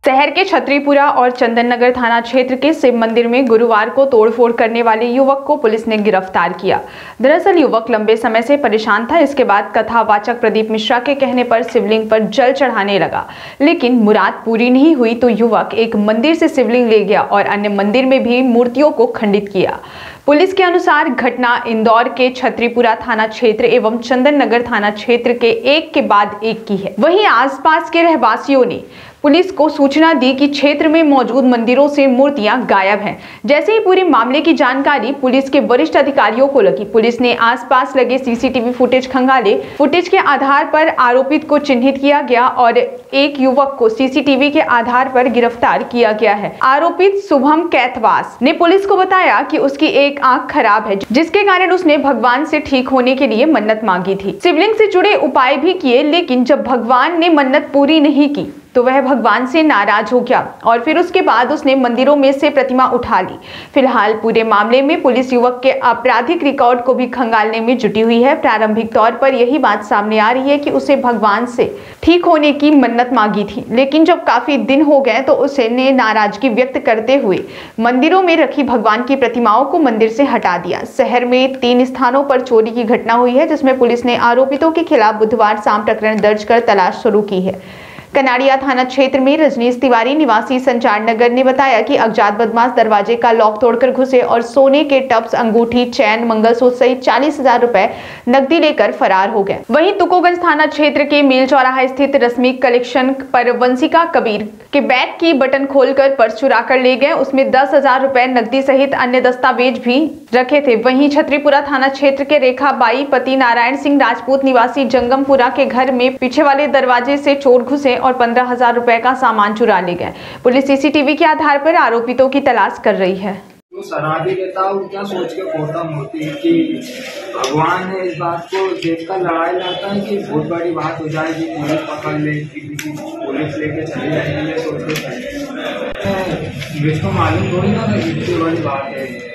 शहर के छतरीपुरा और चंदन नगर थाना क्षेत्र के शिव मंदिर में गुरुवार को तोड़फोड़ करने वाले युवक को पुलिस ने गिरफ्तार किया। दरअसल युवक लंबे समय से परेशान था। इसके बाद कथावाचक प्रदीप मिश्रा के कहने पर शिवलिंग पर जल चढ़ाने लगा, लेकिन मुराद पूरी नहीं हुई तो युवक एक मंदिर से शिवलिंग ले गया और अन्य मंदिर में भी मूर्तियों को खंडित किया। पुलिस के अनुसार घटना इंदौर के छतरीपुरा थाना क्षेत्र एवं चंदन नगर थाना क्षेत्र के एक के बाद एक की है। वहीं आसपास के रहवासियों ने पुलिस को सूचना दी कि क्षेत्र में मौजूद मंदिरों से मूर्तियां गायब हैं। जैसे ही पूरे मामले की जानकारी पुलिस के वरिष्ठ अधिकारियों को लगी, पुलिस ने आसपास लगे सीसीटीवी फुटेज खंगाले। फुटेज के आधार पर आरोपित को चिन्हित किया गया और एक युवक को सीसीटीवी के आधार पर गिरफ्तार किया गया है। आरोपित शुभम कैथवास ने पुलिस को बताया कि उसकी एक आंख खराब है, जिसके कारण उसने भगवान से ठीक होने के लिए मन्नत मांगी थी। शिवलिंग से जुड़े उपाय भी किए, लेकिन जब भगवान ने मन्नत पूरी नहीं की तो वह भगवान से नाराज हो गया और फिर उसके बाद उसने मंदिरों में से प्रतिमा उठा ली। फिलहाल पूरे मामले में पुलिस युवक के आपराधिक रिकॉर्ड को भी खंगालने में जुटी हुई है। प्रारंभिक तौर पर यही बात सामने आ रही है कि उसे भगवान से ठीक होने की मन्नत मांगी थी, लेकिन जब काफी दिन हो गए तो उसने नाराजगी व्यक्त करते हुए मंदिरों में रखी भगवान की प्रतिमाओं को मंदिर से हटा दिया। शहर में 3 स्थानों पर चोरी की घटना हुई है, जिसमें पुलिस ने आरोपितों के खिलाफ बुधवार शाम प्रकरण दर्ज कर तलाश शुरू की है। कनाड़िया थाना क्षेत्र में रजनीश तिवारी निवासी संचार नगर ने बताया कि अज्ञात बदमाश दरवाजे का लॉक तोड़कर घुसे और सोने के टप्स, अंगूठी, चैन, मंगलसूत्र सहित 40,000 रुपए नकदी लेकर फरार हो गए। वहीं तुकोगंज थाना क्षेत्र के मेल चौराहा स्थित रश्मि कलेक्शन पर वंशिका कबीर के बैग की बटन खोलकर पर्स चुरा कर ले गए। उसमें 10,000 रुपए नकदी सहित अन्य दस्तावेज भी रखे थे। वहीं छतरीपुरा थाना क्षेत्र के रेखा बाई पति नारायण सिंह राजपूत निवासी जंगमपुरा के घर में पीछे वाले दरवाजे से चोर घुसे और 15,000 रुपए का सामान चुरा ले गए। पुलिस सीसीटीवी के आधार पर आरोपितों की तलाश कर रही है। तो शराबी लेता हूँ क्या सोच के खोता मूर्ति कि भगवान ने इस बात को देखकर लड़ाई लड़ता है कि बहुत बड़ी बात हो जाएगी, पुलिस पकड़ लेगी, पुलिस लेके चली जाएगी, ये सोच के मुझको मालूम थोड़ी ना इतनी बड़ी बात है।